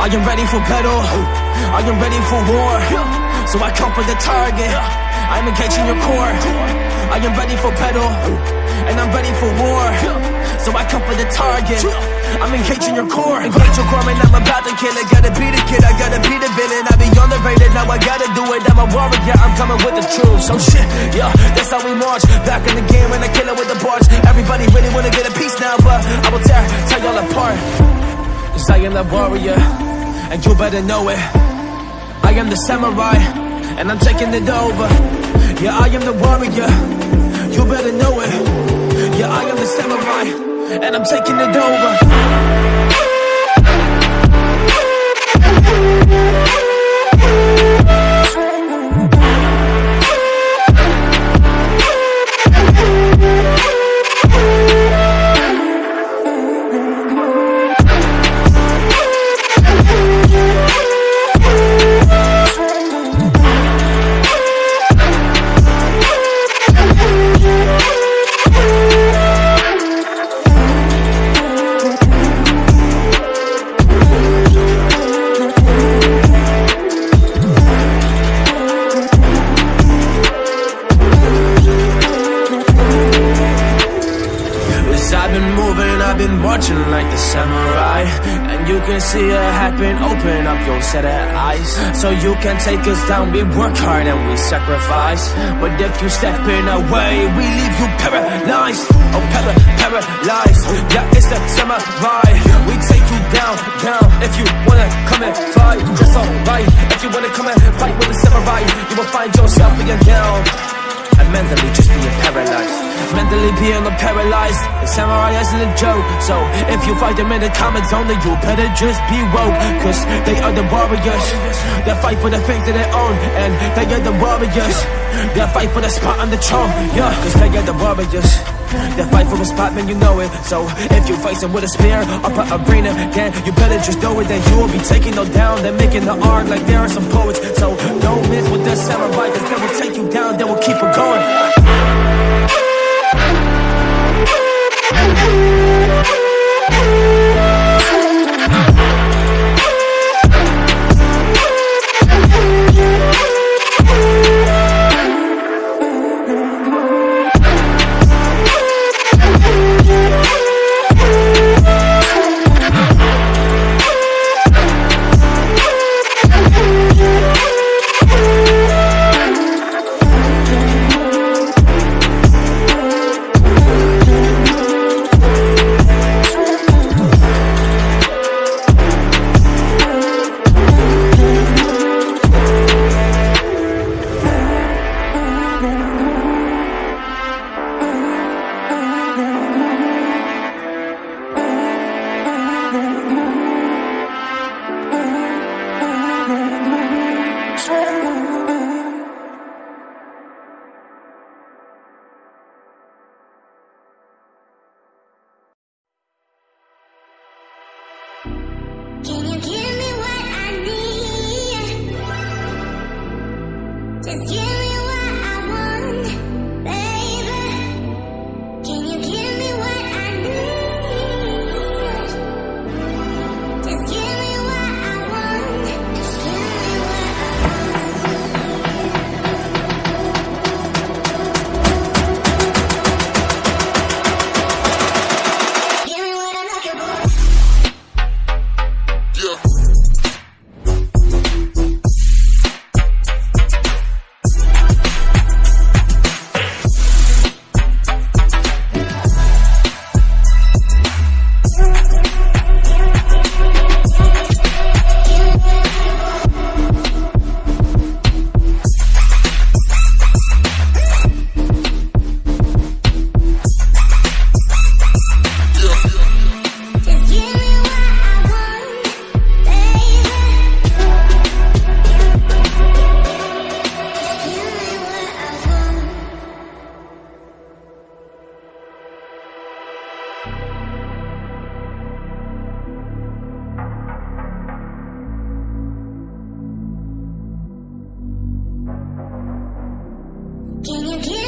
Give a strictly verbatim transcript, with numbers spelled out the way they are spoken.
I am ready for battle, I am ready for war. So I come for the target, I'm engaging your core. I am ready for battle, and I'm ready for war. So I come for the target, I'm engaging your core. Engage your core and I'm about to kill it. Gotta be the kid, I gotta be the villain. I be on the rated, now I gotta do it. I'm a warrior, I'm coming with the truth. So shit, yeah, that's how we march. Back in the game when I kill it with the bars. Everybody really wanna get a piece now, but I will tear, tear y'all apart. Cause I am the warrior, and you better know it. I am the samurai, and I'm taking it over. Yeah, I am the warrior, you better know it. Yeah, I am the samurai, and I'm taking it over. Marching like the samurai, and you can see it happen. Open up your set of eyes, so you can take us down. We work hard and we sacrifice, but if you step in our way, we leave you paralyzed. Oh, para paralyzed. Yeah, it's the samurai. We take you down, down. If you wanna come and fight, that's alright. If you wanna come and fight with the samurai, you will find yourself being down. And mentally just being paralyzed, mentally being paralyzed. The samurai isn't a joke, so if you fight them in the comment zone, then you better just be woke. Cause they are the warriors, they fight for the things that they own. And they are the warriors, they fight for the spot on the throne. Yeah, cause they are the warriors, they fight for a spot, man, you know it. So if you face them with a spear up an arena, then you better just know it. That you will be taking them down, they're making the art like there are some poets. So don't miss with the samurai, cause they will take you down, they will keep it going. Can you give